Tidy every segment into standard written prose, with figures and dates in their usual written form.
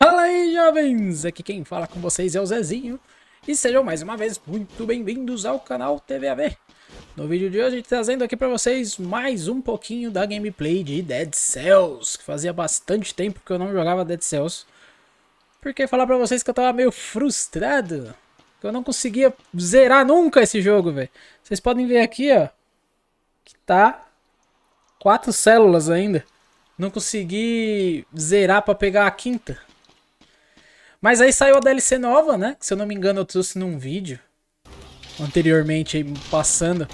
Fala aí, jovens! Aqui quem fala com vocês é o Zezinho. E sejam mais uma vez muito bem-vindos ao canal TVAV. No vídeo de hoje, a gente trazendo aqui pra vocês mais um pouquinho da gameplay de Dead Cells. Que fazia bastante tempo que eu não jogava Dead Cells. Porque falar pra vocês que eu tava meio frustrado. Que eu não conseguia zerar nunca esse jogo, velho. Vocês podem ver aqui, ó. Que tá 4 células ainda. Não consegui zerar pra pegar a quinta. Mas aí saiu a DLC nova, né? Que, se eu não me engano, eu trouxe num vídeo anteriormente, aí, passando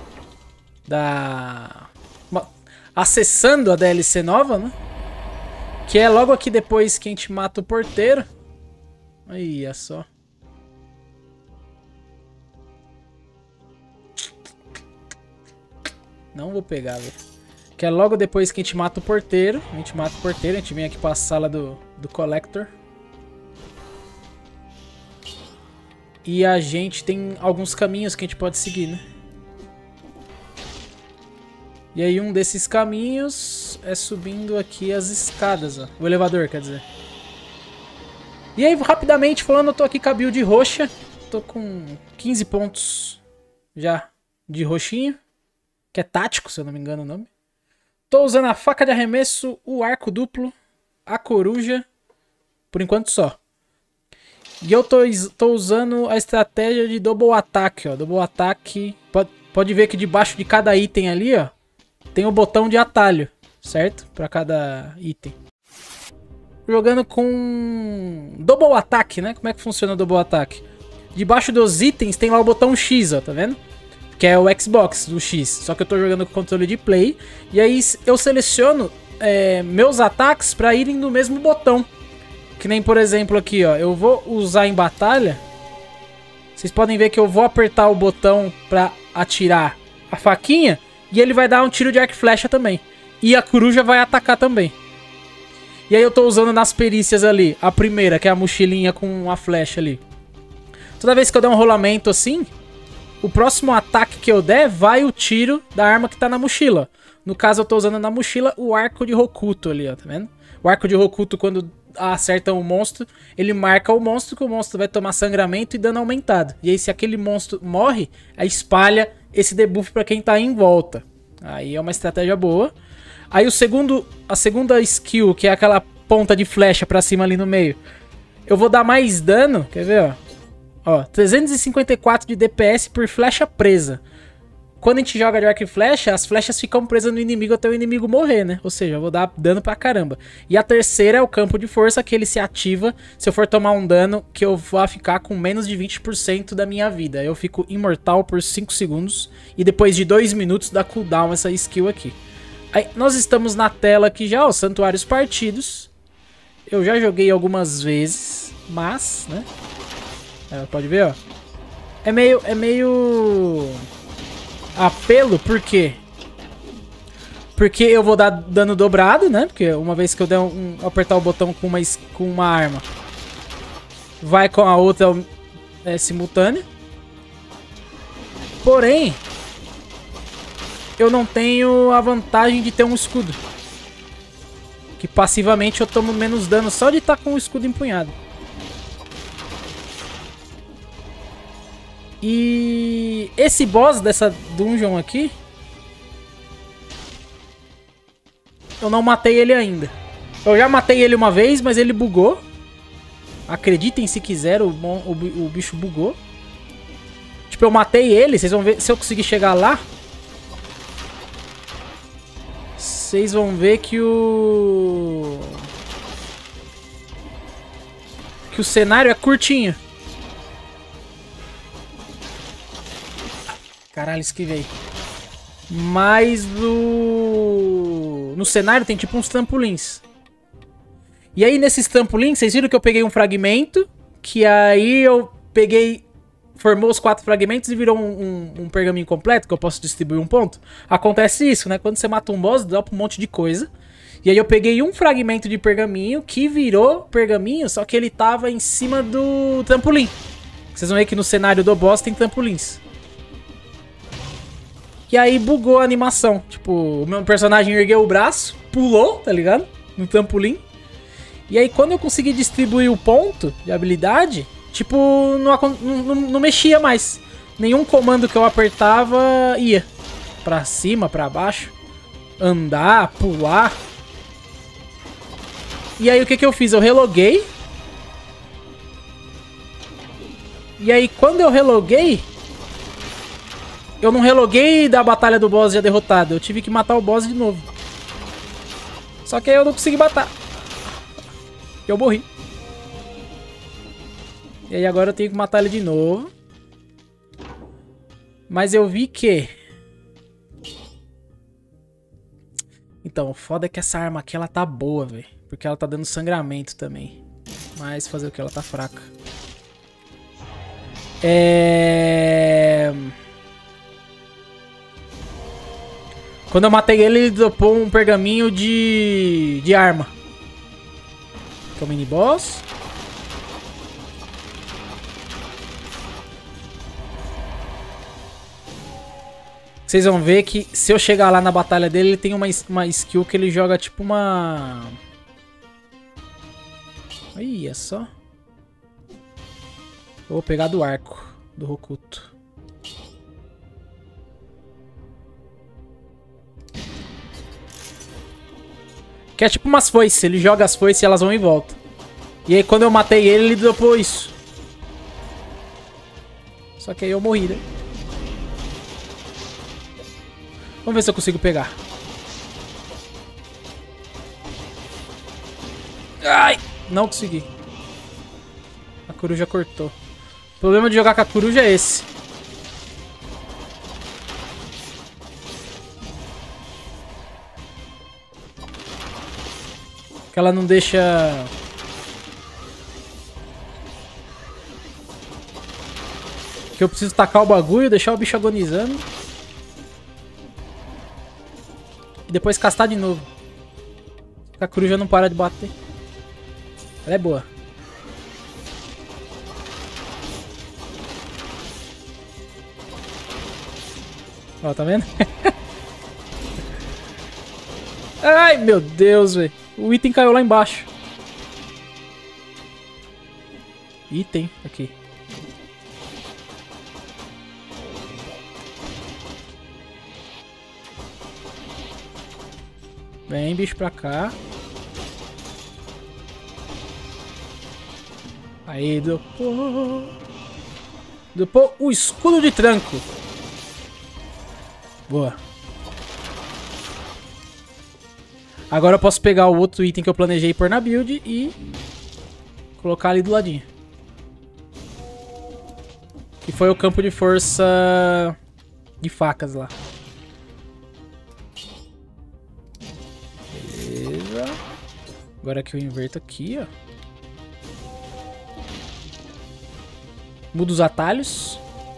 acessando a DLC nova, né? Que é logo aqui depois que a gente mata o porteiro. Aí, é só. Não vou pegar, velho. Que é logo depois que a gente mata o porteiro. A gente mata o porteiro, a gente vem aqui pra sala do Collector. E a gente tem alguns caminhos que a gente pode seguir, né? E aí um desses caminhos é subindo aqui as escadas, ó. O elevador, quer dizer. E aí, rapidamente falando, eu tô aqui com a build roxa. Tô com 15 pontos já de roxinho. Que é tático, se eu não me engano o nome. Tô usando a faca de arremesso, o arco duplo, a coruja. Por enquanto só. E eu tô usando a estratégia de double attack, ó. Double attack. Pode ver que debaixo de cada item ali, ó, tem o botão de atalho, certo? Pra cada item. Jogando com double attack, né? Como é que funciona o double attack? Debaixo dos itens tem lá o botão X, ó, tá vendo? Que é o Xbox do X. Só que eu tô jogando com controle de play. E aí eu seleciono meus ataques pra irem no mesmo botão. Que nem, por exemplo, aqui, ó. Eu vou usar em batalha. Vocês podem ver que eu vou apertar o botão pra atirar a faquinha. E ele vai dar um tiro de arco e flecha também. E a coruja vai atacar também. E aí eu tô usando nas perícias ali. A primeira, que é a mochilinha com a flecha ali. Toda vez que eu der um rolamento assim, o próximo ataque que eu der, vai o tiro da arma que tá na mochila. No caso, eu tô usando na mochila o arco de Hokuto ali, ó. Tá vendo? O arco de Hokuto, quando acerta um monstro, ele marca o monstro, que o monstro vai tomar sangramento e dano aumentado. E aí, se aquele monstro morre, aí espalha esse debuff pra quem tá em volta. Aí é uma estratégia boa. Aí a segunda skill, que é aquela ponta de flecha pra cima ali no meio, eu vou dar mais dano, quer ver, ó? Ó, 354 de DPS por flecha presa. Quando a gente joga de arco e flecha, as flechas ficam presas no inimigo até o inimigo morrer, né? Ou seja, eu vou dar dano pra caramba. E a terceira é o campo de força, que ele se ativa se eu for tomar um dano que eu vou ficar com menos de 20% da minha vida. Eu fico imortal por 5 segundos e depois de 2 minutos dá cooldown essa skill aqui. Aí, nós estamos na tela aqui já, ó, Santuários Partidos. Eu já joguei algumas vezes, mas, né? Pode ver, ó. É meio apelo, por quê? Porque eu vou dar dano dobrado, né? Porque uma vez que eu der apertar o botão com uma arma, vai com a outra simultânea. Porém, eu não tenho a vantagem de ter um escudo. Que passivamente eu tomo menos dano só de estar com o escudo empunhado. E esse boss dessa dungeon aqui, eu não matei ele ainda. Eu já matei ele uma vez, mas ele bugou. Acreditem se quiser, o bicho bugou. Tipo, eu matei ele, vocês vão ver, se eu conseguir chegar lá, vocês vão ver que o cenário é curtinho. Caralho, esquivei. Mas no cenário tem tipo uns trampolins. E aí nesses trampolins, vocês viram que eu peguei um fragmento. Que aí eu peguei... Formou os 4 fragmentos e virou um pergaminho completo, que eu posso distribuir um ponto. Acontece isso, né? Quando você mata um boss, dropa um monte de coisa. E aí eu peguei um fragmento de pergaminho que virou pergaminho, só que ele tava em cima do trampolim. Vocês vão ver que no cenário do boss tem trampolins. E aí bugou a animação. Tipo, o meu personagem ergueu o braço, pulou, tá ligado? No trampolim. E aí quando eu consegui distribuir o ponto de habilidade, tipo, não mexia mais. Nenhum comando que eu apertava ia. Pra cima, pra baixo. Andar, pular. E aí o que eu fiz? Eu reloguei. E aí quando eu reloguei... Eu não reloguei da batalha do boss já derrotado. Eu tive que matar o boss de novo. Só que aí eu não consegui matar. Eu morri. E aí agora eu tenho que matar ele de novo. Mas eu vi que... Então, o foda é que essa arma aqui, ela tá boa, velho. Porque ela tá dando sangramento também. Mas fazer o que? Ela tá fraca. Quando eu matei ele dropou um pergaminho de arma. Que é o mini boss. Vocês vão ver que se eu chegar lá na batalha dele, ele tem uma skill que ele joga tipo uma... Aí, é só. Vou pegar do arco do Hokuto. Que é tipo umas foices. Ele joga as foices e elas vão em volta. E aí quando eu matei ele, ele dropou isso. Só que aí eu morri, né? Vamos ver se eu consigo pegar. Ai! Não consegui. A coruja cortou. O problema de jogar com a coruja é esse. Que ela não deixa... Que eu preciso tacar o bagulho, deixar o bicho agonizando. E depois castar de novo. A coruja não para de bater. Ela é boa. Ó, tá vendo? Ai, meu Deus, velho. O item caiu lá embaixo. Item, aqui. Vem, bicho, pra cá. Aí, dropou o escudo de tranco. Boa. Agora eu posso pegar o outro item que eu planejei pôr na build e colocar ali do ladinho. Que foi o campo de força de facas lá. Beleza. Agora que eu inverto aqui, ó. Muda os atalhos.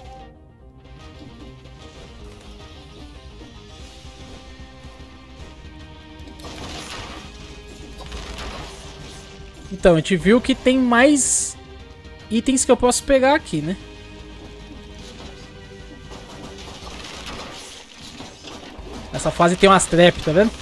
Então, a gente viu que tem mais itens que eu posso pegar aqui, né? Essa fase tem umas trap, tá vendo?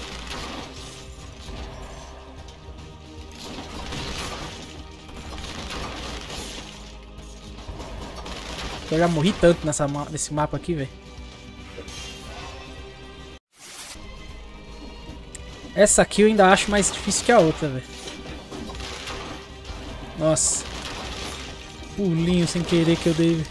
Eu já morri tanto nesse mapa aqui, velho. Essa aqui eu ainda acho mais difícil que a outra, velho. Nossa. Pulinho sem querer que eu dei.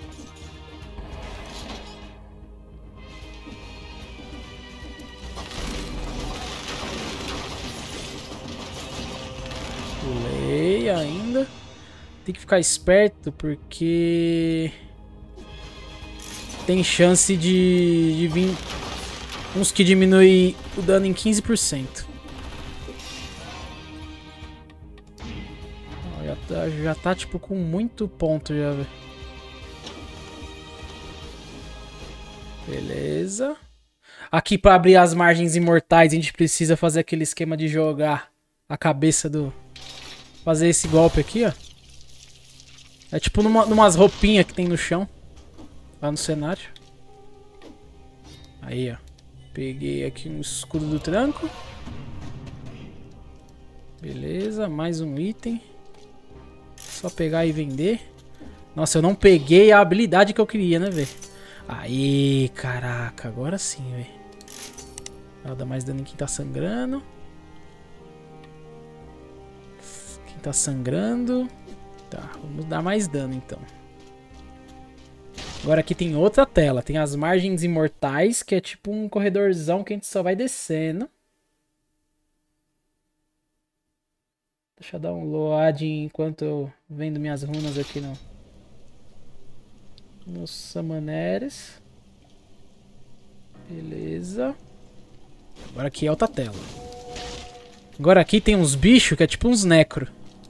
Pulei ainda. Tem que ficar esperto porque... tem chance de vir uns que diminui o dano em 15%. Já tá tipo com muito ponto já, velho. Beleza. Aqui pra abrir as margens imortais a gente precisa fazer aquele esquema de jogar a cabeça do... fazer esse golpe aqui, ó. É tipo numas roupinhas que tem no chão. Lá no cenário. Aí, ó. Peguei aqui um escudo do tranco. Beleza, mais um item. Só pegar e vender. Nossa, eu não peguei a habilidade que eu queria, né, velho? Aí, caraca, agora sim, velho. Ela dá mais dano em quem tá sangrando. Quem tá sangrando. Tá, vamos dar mais dano então. Agora aqui tem outra tela. Tem as margens imortais, que é tipo um corredorzão que a gente só vai descendo. Deixa eu dar um load enquanto eu vendo minhas runas aqui nos Summoneres. Beleza. Agora aqui é outra tela. Agora aqui tem uns bichos que é tipo uns necro.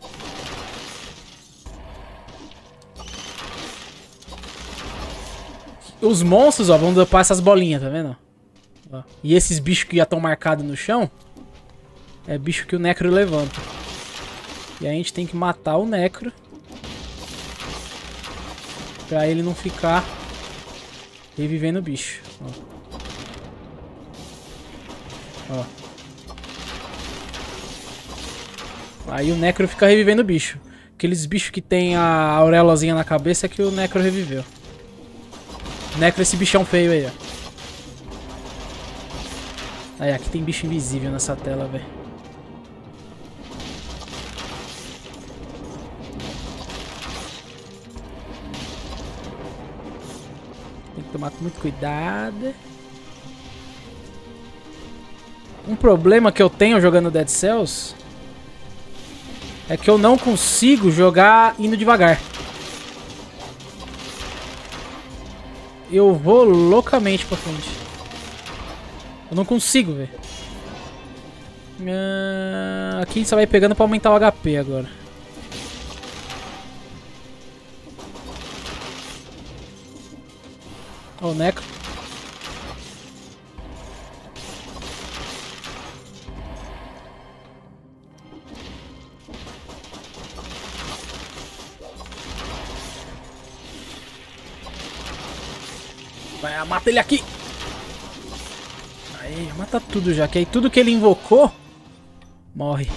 Os monstros, ó, vão dropar essas bolinhas, tá vendo? Ó. E esses bichos que já estão marcados no chão é bicho que o necro levanta. E a gente tem que matar o necro pra ele não ficar revivendo o bicho. Ó. Aí o necro fica revivendo o bicho. Aqueles bichos que tem a auréolazinha na cabeça é que o necro reviveu. Necro, esse bichão feio aí, ó. Aí, aqui tem bicho invisível nessa tela, velho. Tem que tomar muito cuidado. Um problema que eu tenho jogando Dead Cells é que eu não consigo jogar indo devagar. Eu vou loucamente pra frente. Eu não consigo, velho. Aqui só vai pegando pra aumentar o HP agora. Ó, o necro. Vai, mata ele aqui. Aí, mata tudo já, que aí tudo que ele invocou morre.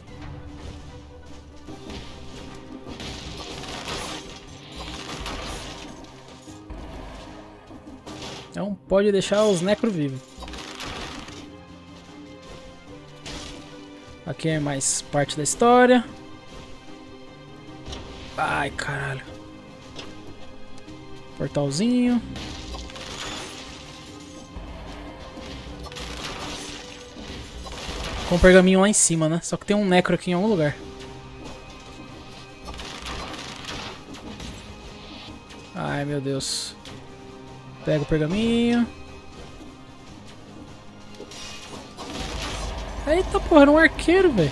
Então pode deixar os necro vivos. Aqui é mais parte da história. Ai, caralho. Portalzinho. Com um pergaminho lá em cima, né? Só que tem um necro aqui em algum lugar. Ai, meu Deus. Pega o pergaminho. Eita porra, era um arqueiro, velho.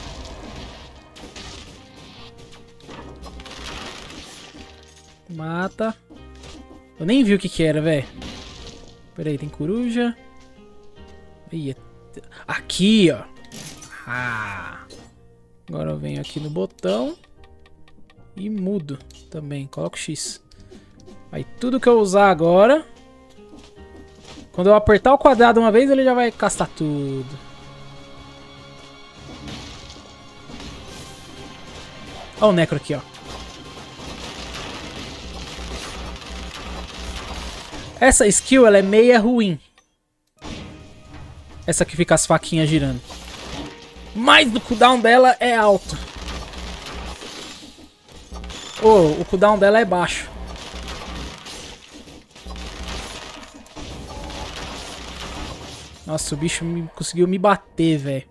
Mata. Eu nem vi o que era, velho. Pera aí, tem coruja. Ih, aqui, ó. Ah. Agora eu venho aqui no botão. E mudo também. Coloco X. Aí tudo que eu usar agora... Quando eu apertar o quadrado uma vez, ele já vai castar tudo. Olha o necro aqui, ó. Essa skill, ela é meia ruim. Essa que fica as faquinhas girando. Mas o cooldown dela é alto. Oh, o cooldown dela é baixo. Nossa, o bicho conseguiu me bater, velho.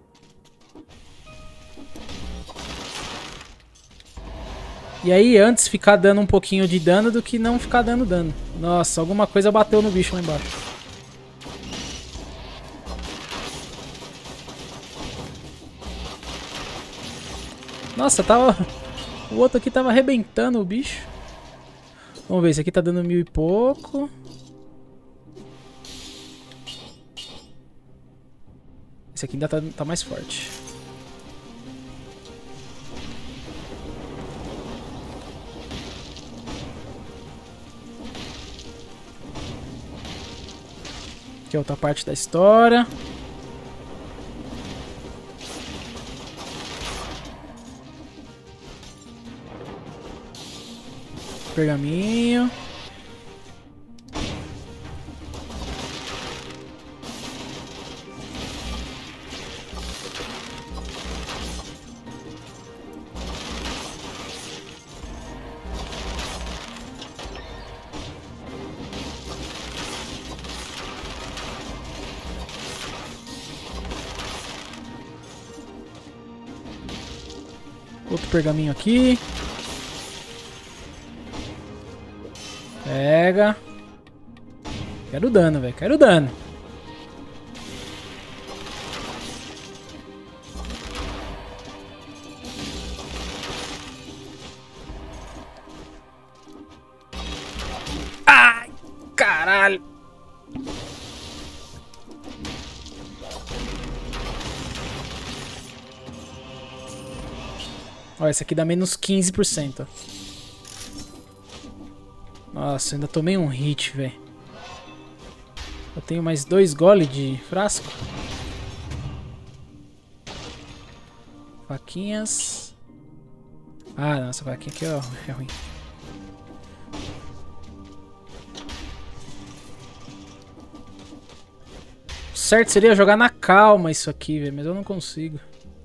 E aí, antes ficar dando um pouquinho de dano do que não ficar dando dano. Nossa, alguma coisa bateu no bicho lá embaixo. Nossa, tava... O outro aqui tava arrebentando o bicho. Vamos ver, esse aqui tá dando 1000 e pouco. Esse aqui ainda tá mais forte. Aqui é outra parte da história. pergaminho. Outro pergaminho aqui. Pega. Quero dano, velho. Quero dano. Ai, caralho. Ó, esse aqui dá menos 15%. Ó. Nossa, ainda tomei um hit, velho. Eu tenho mais 2 gole de frasco. Faquinhas. Ah, não, essa faquinha aqui ó, é ruim. O certo seria jogar na calma isso aqui, velho, mas eu não consigo.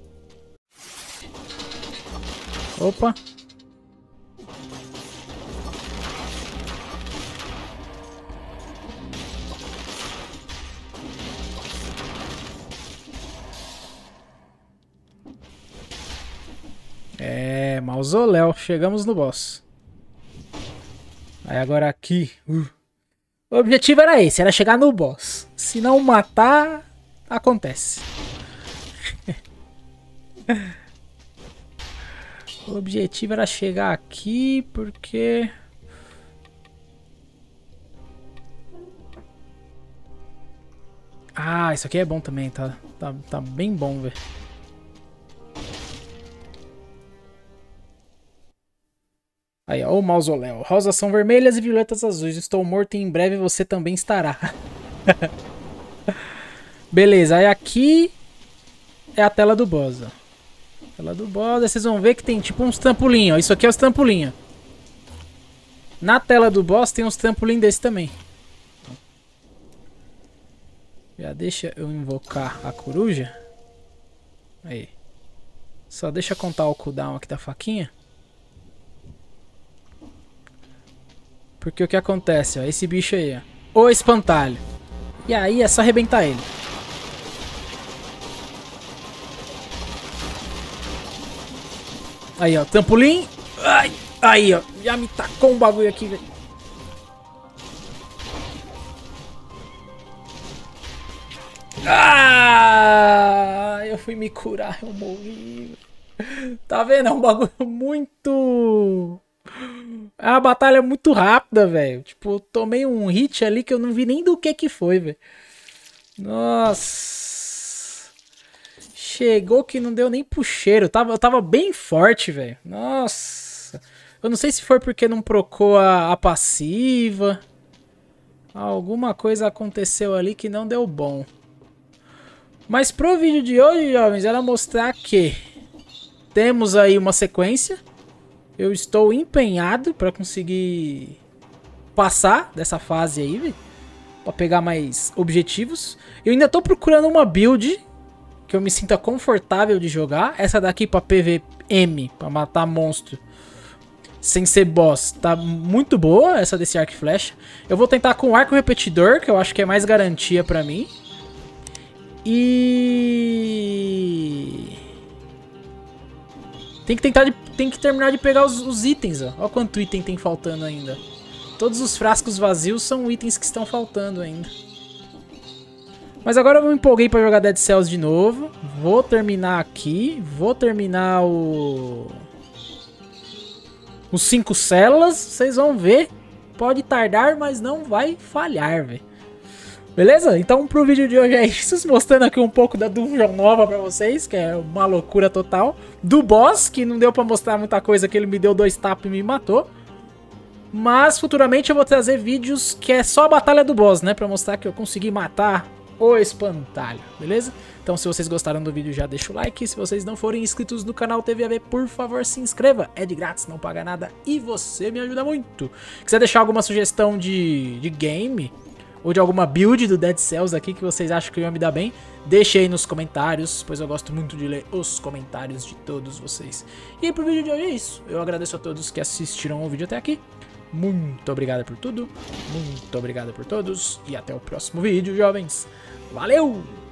Opa. É, mausoléu. Chegamos no boss. Aí agora aqui. O objetivo era esse, era chegar no boss. Se não matar, acontece. O objetivo era chegar aqui, porque... Ah, isso aqui é bom também, tá bem bom, velho. Aí, ó, o mausoléu. Rosas são vermelhas e violetas azuis. Estou morto e em breve você também estará. Beleza, aí aqui é a tela do boss, ó. Tela do boss, aí vocês vão ver que tem tipo uns trampolim, ó. Isso aqui é os trampolim, ó. Na tela do boss tem uns trampolim desse também. Já deixa eu invocar a coruja. Aí. Só deixa eu contar o cooldown aqui da faquinha. Porque o que acontece, ó, esse bicho aí, ó, o espantalho. E aí é só arrebentar ele. Aí, ó, trampolim. Ai, aí, ó, já me tacou um bagulho aqui, velho. Ah, eu fui me curar, eu morri. Tá vendo? É um bagulho muito... É uma batalha muito rápida, velho. Tipo, eu tomei um hit ali que eu não vi nem do que foi, velho. Nossa. Chegou que não deu nem pro cheiro. Eu tava bem forte, velho. Nossa. Eu não sei se foi porque não procou a passiva. Alguma coisa aconteceu ali que não deu bom. Mas pro vídeo de hoje, jovens, era mostrar que temos aí uma sequência. Eu estou empenhado para conseguir passar dessa fase aí, velho. Pra pegar mais objetivos. Eu ainda tô procurando uma build que eu me sinta confortável de jogar. Essa daqui pra PVM, pra matar monstro sem ser boss, tá muito boa. Essa desse arco e flecha. Eu vou tentar com o arco repetidor, que eu acho que é mais garantia pra mim. E... tem que terminar de pegar os itens, ó. Olha quanto item tem faltando ainda. Todos os frascos vazios são itens que estão faltando ainda. Mas agora eu me empolguei pra jogar Dead Cells de novo. Vou terminar aqui. Vou terminar os 5 células. Vocês vão ver. Pode tardar, mas não vai falhar, velho. Beleza? Então pro vídeo de hoje é isso, mostrando aqui um pouco da dungeon nova pra vocês, que é uma loucura total. Do boss, que não deu pra mostrar muita coisa, que ele me deu 2 tapas e me matou. Mas futuramente eu vou trazer vídeos que é só a batalha do boss, né? Pra mostrar que eu consegui matar o espantalho, beleza? Então se vocês gostaram do vídeo já deixa o like, se vocês não forem inscritos no canal TVAV, por favor se inscreva, é de grátis, não paga nada e você me ajuda muito. Quiser deixar alguma sugestão de game ou de alguma build do Dead Cells aqui que vocês acham que eu ia me dar bem, deixe aí nos comentários, pois eu gosto muito de ler os comentários de todos vocês. E pro vídeo de hoje é isso, eu agradeço a todos que assistiram o vídeo até aqui. Muito obrigado por tudo, muito obrigado por todos e até o próximo vídeo, jovens. Valeu!